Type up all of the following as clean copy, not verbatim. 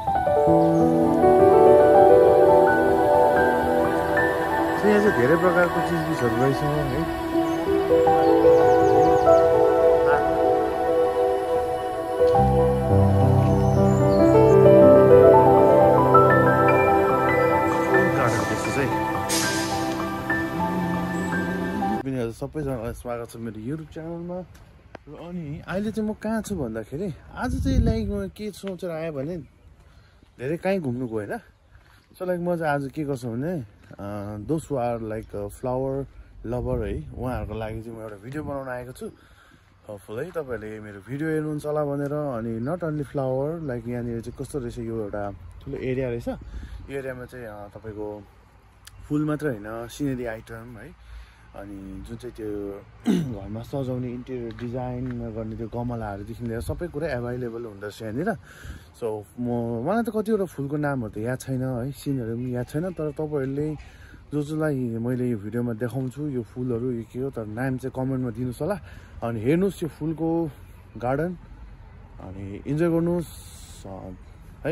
यहाँ चाहिँ धेरै प्रकारको चिजबिजहरू रहेछ है। गार्डन त्यस्तो चाहिँ सबैजनालाई स्वागत छ मेरो युट्युब च्यानलमा। र अनि अहिले चाहिँ म कहाँ छु भन्दाखेरि आज चाहिँ लाइक म के सोचेर आएँ भने धेरै कहीँ घुम्नु गएन। सो लाइक म चाहिँ आज के गर्छु भने those who are like flower lover है, उहाँहरूको लागि चाहिँ म एउटा भिडियो बनाउन आएको छु। होपफुल है तपाईँहरूले मेरो भिडियो हेर्नुहुन्छ होला भनेर। अनि नट अन्ली फ्लावर, लाइक यहाँनिर चाहिँ कस्तो रहेछ, यो एउटा ठुलो एरिया रहेछ। यो एरियामा चाहिँ तपाईँको फुल मात्र होइन, सिनेरी आइटम है, अनि जुन चाहिँ त्यो घरमा सजाउने इन्टेरियर डिजाइन गर्ने त्यो गमलाहरूदेखि लिएर सबै कुरा एभाइलेबल हुँदो रहेछ यहाँनिर। सो मलाई त कतिवटा फुलको नामहरू त याद छैन है, सिनहरू पनि याद छैन, तर तपाईँहरूले जसलाई मैले यो भिडियोमा देखाउँछु यो फुलहरू यो के हो, तर नाम चाहिँ कमेन्टमा दिनुहोस् होला। अनि हेर्नुहोस् यो फुलको गार्डन अनि इन्जोय गर्नुहोस् है।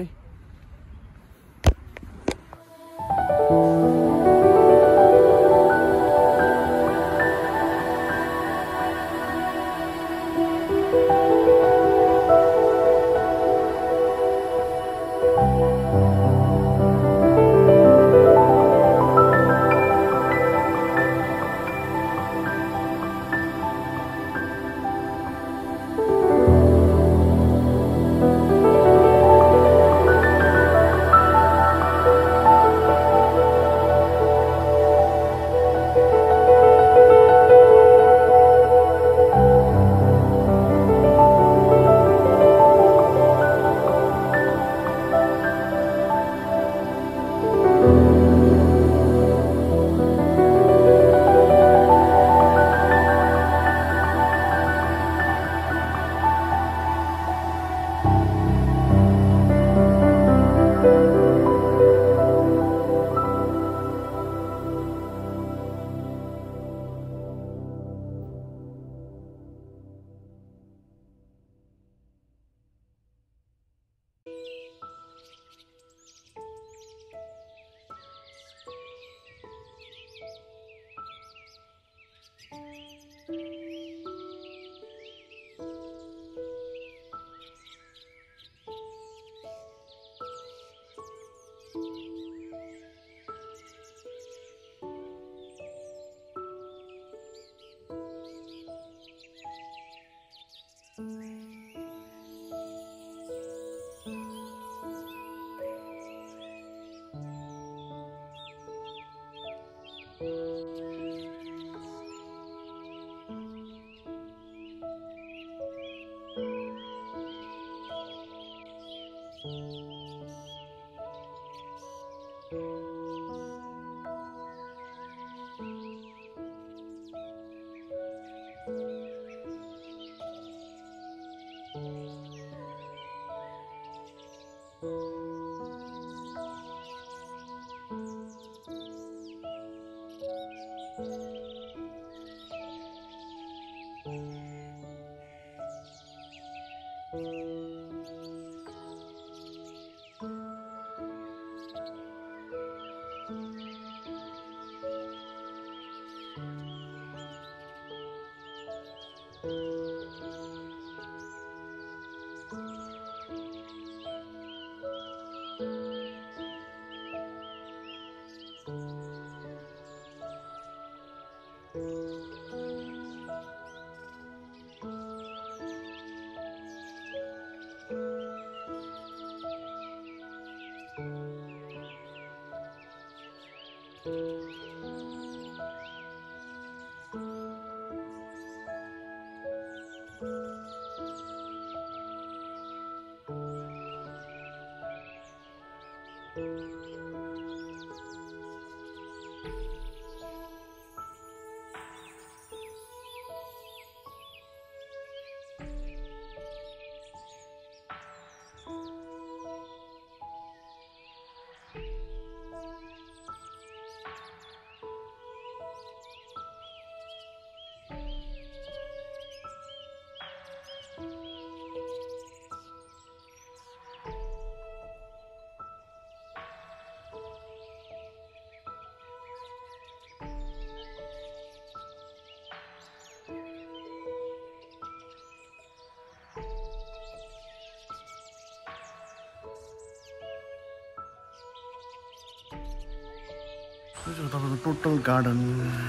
This is the total garden.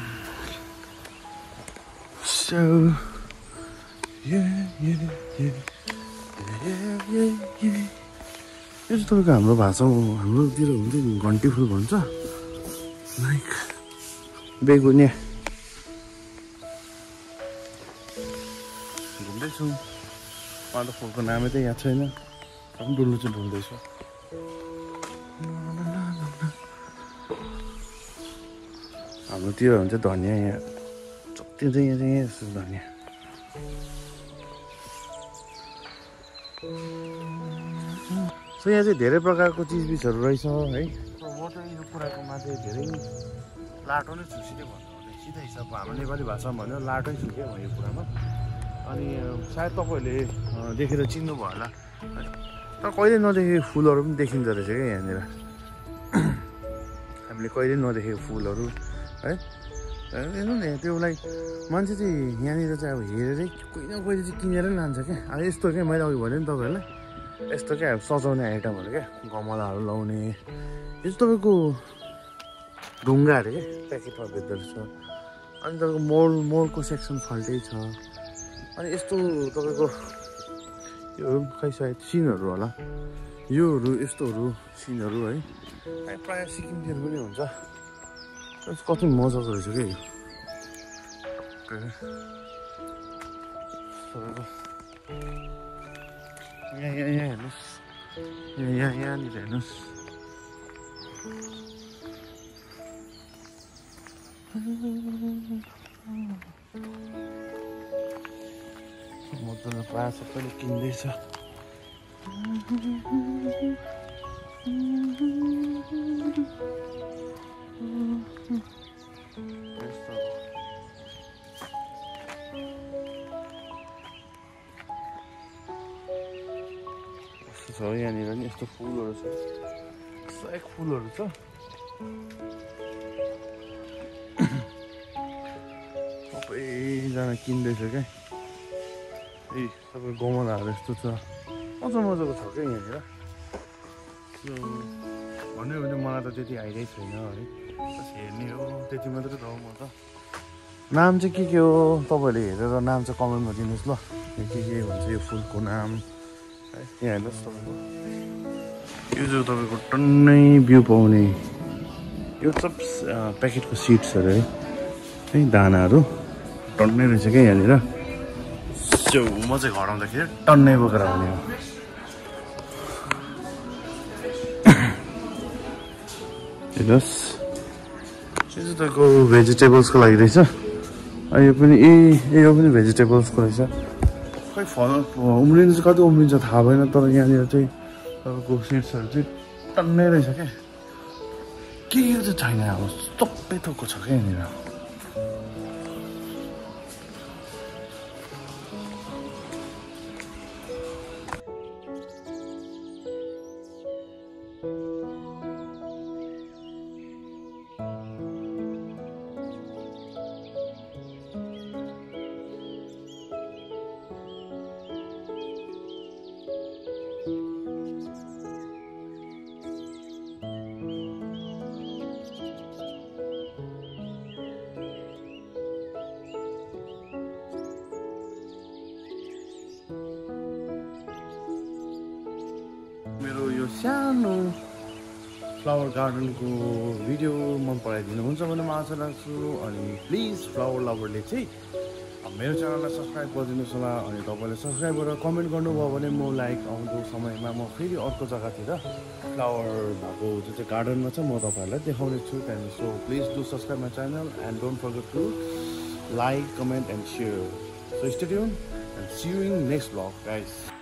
So, yeah. यो चाहिँ तपाईँको हाम्रो भाषामा हाम्रोतिर हुन्छ नि घन्टी फुल भन्छ लाइक बेगुनिया घुम्दैछौँ मलाई त फुलको नामै त याद छैन पनि डुल्नु चाहिँ डुल्दैछु हाम्रोतिर हुन्छ धनियाँ यहाँ जति चाहिँ यहाँ यस्तो धनियाँ सो यहाँ चाहिँ धेरै प्रकारको चिजबिजहरू रहेछ है म चाहिँ यो कुराको माथि धेरै लाटो नै छु सिधै भन्नु सिधै हिसाबको हाम्रो नेपाली भाषामा भन्यो लाटै छु क्या म यो कुरामा अनि सायद तपाईँहरूले देखेर चिन्नुभयो होला तर कहिले नदेखेको फुलहरू पनि देखिन्छ रहेछ क्या यहाँनिर हामीले कहिले नदेखेको फुलहरू है हेर्नु न त्यो लाइक मान्छे चाहिँ यहाँनिर चाहिँ अब हेरेरै कोही न कोहीले चाहिँ किनेर नि लान्छ क्या अब यस्तो क्या मैले अघि भने नि तपाईँहरूलाई यस्तो क्या सजाउने आइटमहरू क्या गमलाहरू लाउने यो चाहिँ तपाईँको ढुङ्गाहरू क्या प्याकेटमा बेच्दो रहेछ अनि तपाईँको मोलको सेक्सन फाल्टै छ अनि यस्तो तपाईँको योहरू खै सायद सिनहरू होला योहरू यस्तोहरू सिनहरू है प्रायः सिक्किमतिर पनि हुन्छ कति मजाको रहेछ क्या यो यहाँ हेर्नुहोस् यहाँनिर हेर्नुहोस् मजाले प्रायः सबैले किन्दैछ छ यहाँनिर नि यस्तो फुलहरू छ सय फुलहरू छ सबैजना किन्दैछ क्या ए सबै गमलाहरू यस्तो छ मजाको छ क्या यहाँनिर भन्यो भने मलाई त त्यति आइडिया छैन है बस हेर्ने हो त्यति मात्रै त हो म त नाम चाहिँ के हो तपाईँहरूले हेरेर नाम चाहिँ कमेन्टमा दिनुहोस् ल के हुन्छ यो फुलको नाम यहाँ हेर्नुहोस् तपाईँको यो चाहिँ तपाईँको टन्नै बिउ पाउने यो सब प्याकेटको सिड्सहरू है दानाहरू टन्नै रहेछ क्या यहाँनिर त्यो म चाहिँ घर आउँदाखेरि टन्नै बोकेर आउने हो हेर्नुहोस् यो चाहिँ तपाईँको भेजिटेबल्सको लागि रहेछ यो पनि यो पनि भेजिटेबल्सको रहेछ खै फल उम्रिनु चाहिँ कति उम्रिन्छ थाहा भएन तर यहाँनिर चाहिँ तपाईँको सिड्सहरू चाहिँ टन्नै रहेछ क्या के यो चाहिँ छैन अब सबै थोकको छ क्या यहाँनिर मेरो यो सानो फ्लावर गार्डनको भिडियो मन पराइदिनुहुन्छ भने म आशा राख्छु अनि प्लिज फ्लावर लभरले चाहिँ मेरो च्यानललाई सब्सक्राइब गरिदिनुहोस् होला अनि तपाईँले सब्सक्राइब गरेर कमेन्ट गर्नुभयो भने म लाइक आउँदो समयमा म फेरि अर्को जग्गातिर फ्लावर भएको जुन चाहिँ गार्डनमा छ म तपाईँहरूलाई देखाउने छु त्यहाँदेखि so please do subscribe my channel and don't forget to like comment and share so stay tune and see you in next vlog guys